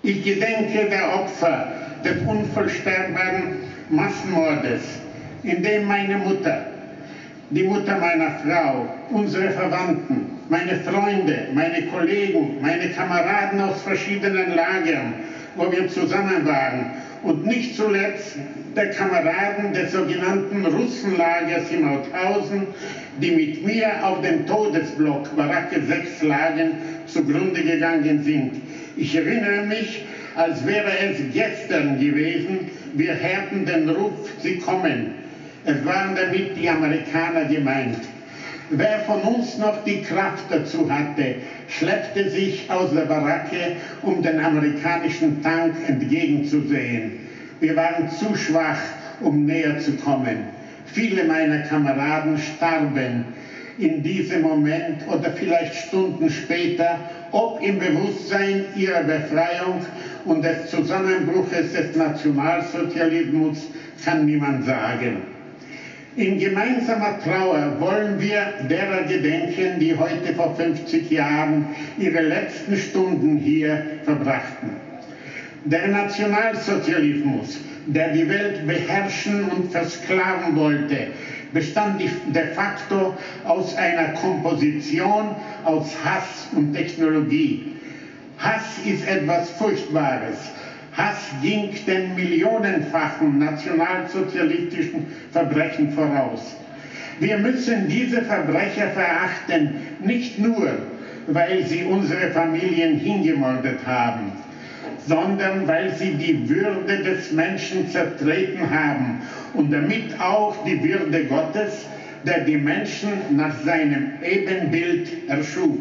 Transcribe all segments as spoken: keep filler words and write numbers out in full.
Ich gedenke der Opfer des unvorstellbaren Massenmordes, in dem meine Mutter, die Mutter meiner Frau, unsere Verwandten, meine Freunde, meine Kollegen, meine Kameraden aus verschiedenen Lagern, wo wir zusammen waren, und nicht zuletzt der Kameraden des sogenannten Russenlagers in Mauthausen, die mit mir auf dem Todesblock Baracke sechs lagen, zugrunde gegangen sind. Ich erinnere mich, als wäre es gestern gewesen, wir hörten den Ruf, sie kommen. Es waren damit die Amerikaner gemeint. Wer von uns noch die Kraft dazu hatte, schleppte sich aus der Baracke, um den amerikanischen Tank entgegenzusehen. Wir waren zu schwach, um näher zu kommen. Viele meiner Kameraden starben in diesem Moment oder vielleicht Stunden später, ob im Bewusstsein ihrer Befreiung und des Zusammenbruches des Nationalsozialismus, kann niemand sagen. In gemeinsamer Trauer wollen wir derer gedenken, die heute vor fünfzig Jahren ihre letzten Stunden hier verbrachten. Der Nationalsozialismus, der die Welt beherrschen und versklaven wollte, bestand de facto aus einer Komposition aus Hass und Technologie. Hass ist etwas Furchtbares. Hass ging den millionenfachen nationalsozialistischen Verbrechen voraus. Wir müssen diese Verbrecher verachten, nicht nur, weil sie unsere Familien hingemordet haben, sondern weil sie die Würde des Menschen zertreten haben und damit auch die Würde Gottes, der die Menschen nach seinem Ebenbild erschuf.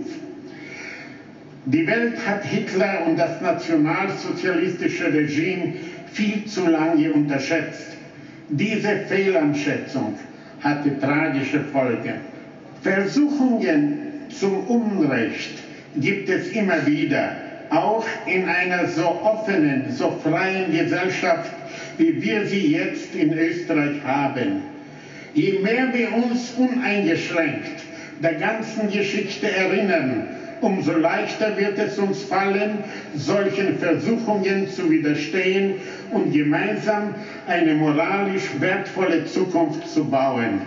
Die Welt hat Hitler und das nationalsozialistische Regime viel zu lange unterschätzt. Diese Fehleinschätzung hatte tragische Folgen. Versuchungen zum Unrecht gibt es immer wieder, auch in einer so offenen, so freien Gesellschaft, wie wir sie jetzt in Österreich haben. Je mehr wir uns uneingeschränkt der ganzen Geschichte erinnern, umso leichter wird es uns fallen, solchen Versuchungen zu widerstehen und gemeinsam eine moralisch wertvolle Zukunft zu bauen.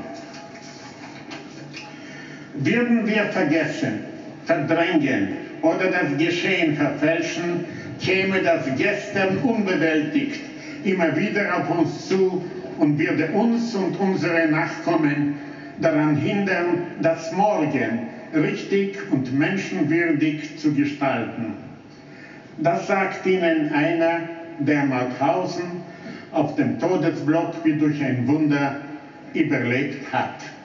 Würden wir vergessen, verdrängen oder das Geschehen verfälschen, käme das Gestern unbewältigt immer wieder auf uns zu und würde uns und unsere Nachkommen daran hindern, das Morgen richtig und menschenwürdig zu gestalten. Das sagt Ihnen einer, der Mauthausen auf dem Todesblock wie durch ein Wunder überlebt hat.